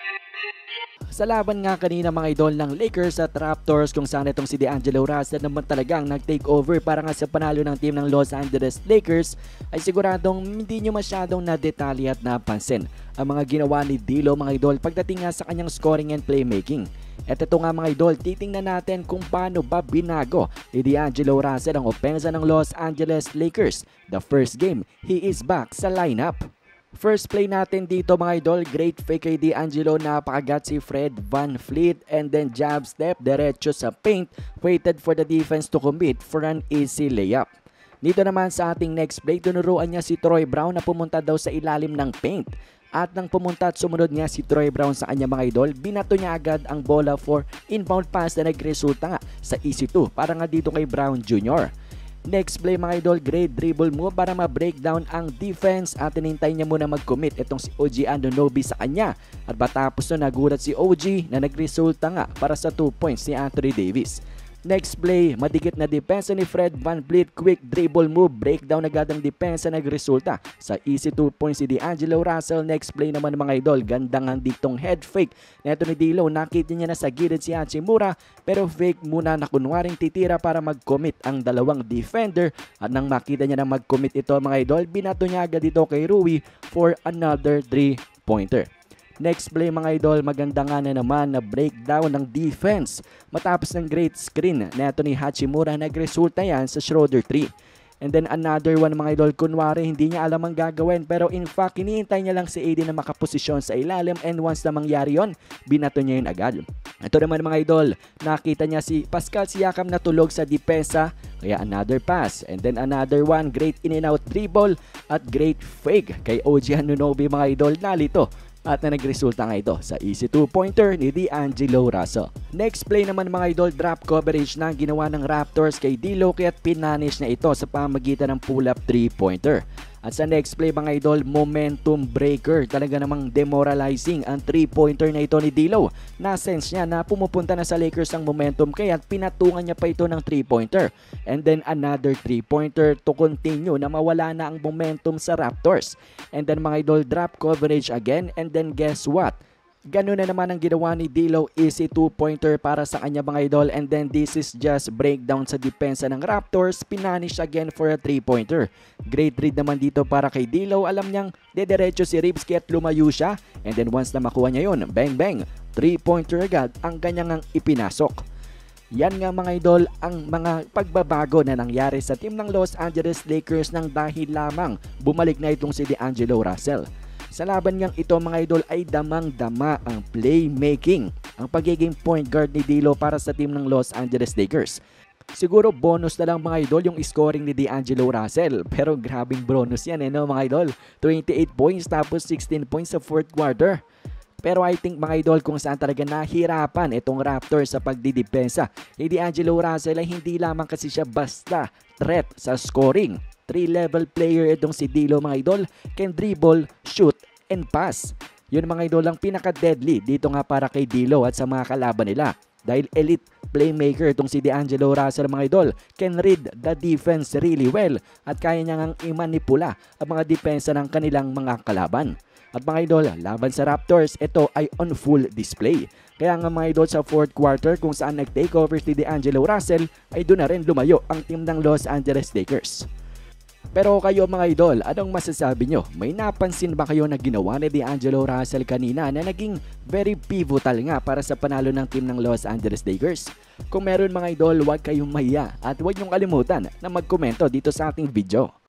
Sa laban nga kanina mga idol ng Lakers at Raptors kung saan itong si D'Angelo Russell naman talagang nag-take over para nga sa panalo ng team ng Los Angeles Lakers ay siguradong hindi nyo masyadong nadetalye at napansin ang mga ginawa ni D'Lo mga idol pagdating nga sa kanyang scoring and playmaking. At ito nga mga idol, titingnan natin kung paano ba binago ni D'Angelo Russell ang opensa ng Los Angeles Lakers. The first game, he is back sa lineup. First play natin dito mga idol, great fake kay D'Angelo, napakagat si Fred VanVleet and then jab step diretso sa paint, waited for the defense to commit for an easy layup. Dito naman sa ating next play, tinuruan niya si Troy Brown na pumunta daw sa ilalim ng paint. At nang pumunta at sumunod nga si Troy Brown sa kanya mga idol, binato niya agad ang bola for inbound pass na nagresulta nga sa easy 2 para nga dito kay Brown Jr. Next play mga idol, great dribble move para ma-breakdown ang defense at tinintay niya muna mag-commit itong si OG Anunoby sa kanya. At matapos na nagulat si OG na nagresulta nga para sa 2 points ni Anthony Davis. Next play, madikit na depensa ni Fred VanVleet, quick dribble move, breakdown agad ang depensa, nagresulta sa easy 2 points si D'Angelo Russell. Next play naman mga idol, gandang ang ditong head fake neto ni D'Lo, nakita niya na sa gilid si Hachimura pero fake muna na kunwaring titira para mag-commit ang dalawang defender at nang makita niya na mag-commit ito mga idol, binato niya agad dito kay Rui for another 3-pointer. Next play mga idol, maganda nga na naman na breakdown ng defense. Matapos ng great screen neto ni Hachimura, nagresulta yan sa Schroeder 3. And then another one mga idol, kunwari hindi niya alam ang gagawin pero in fact hinihintay niya lang si AD na makaposisyon sa ilalim and once na mangyari yon, binato niya yun agad. Ito naman mga idol, nakita niya si Pascal Siakam na tulog sa depensa, kaya another pass and then another one, great in and out dribble at great fake kay OG Anunoby mga idol, nalito. At na nagresulta nga ito sa easy 2-pointer ni D'Angelo Russell. Next play naman mga idol, drop coverage na ginawa ng Raptors kay D'Lo kaya't pinanish na ito sa pamagitan ng pull-up 3-pointer. At sa next play mga idol, momentum breaker. Talaga namang demoralizing ang 3-pointer na ito ni D'Lo. Na-sense niya na pumupunta na sa Lakers ang momentum kaya't pinatungan niya pa ito ng 3-pointer. And then another 3-pointer to continue na mawala na ang momentum sa Raptors. And then mga idol, drop coverage again and then guess what? Ganun na naman ang ginawa ni D'Lo, easy 2-pointer para sa kanya mga idol and then this is just breakdown sa depensa ng Raptors, pinanish again for a 3-pointer. Great read naman dito para kay D'Lo, alam niyang dediretso si Rivski at lumayo siya and then once na makuha niya yun, bang bang, 3-pointer agad ang kanyang ipinasok. Yan nga mga idol ang mga pagbabago na nangyari sa team ng Los Angeles Lakers nang dahil lamang bumalik na itong si D'Angelo Russell. Sa laban ngang ito mga idol ay damang-dama ang playmaking, ang pagiging point guard ni D'Lo para sa team ng Los Angeles Lakers. Siguro bonus na lang mga idol yung scoring ni D'Angelo Russell, pero grabing bonus yan no mga idol. 28 points tapos 16 points sa fourth quarter. Pero I think mga idol kung saan talaga nahirapan itong Raptors sa pagdidepensa. D'Angelo Russell ay hindi lamang kasi siya basta threat sa scoring. 3-level player itong si D'Lo mga idol, can dribble, shoot, and pass. Yun mga idol ang pinaka-deadly dito nga para kay D'Lo at sa mga kalaban nila. Dahil elite playmaker itong si D'Angelo Russell mga idol, can read the defense really well at kaya niya ngang imanipula ang mga depensa ng kanilang mga kalaban. At mga idol, laban sa Raptors, ito ay on full display. Kaya nga mga idol sa fourth quarter kung saan nag-takeover si D'Angelo Russell ay doon na rin lumayo ang team ng Los Angeles Lakers. Pero kayo mga idol, anong masasabi nyo? May napansin ba kayo na ginawa ni D'Angelo Russell kanina na naging very pivotal nga para sa panalo ng team ng Los Angeles Lakers? Kung meron mga idol, huwag kayong mahiya at huwag nyong kalimutan na magkomento dito sa ating video.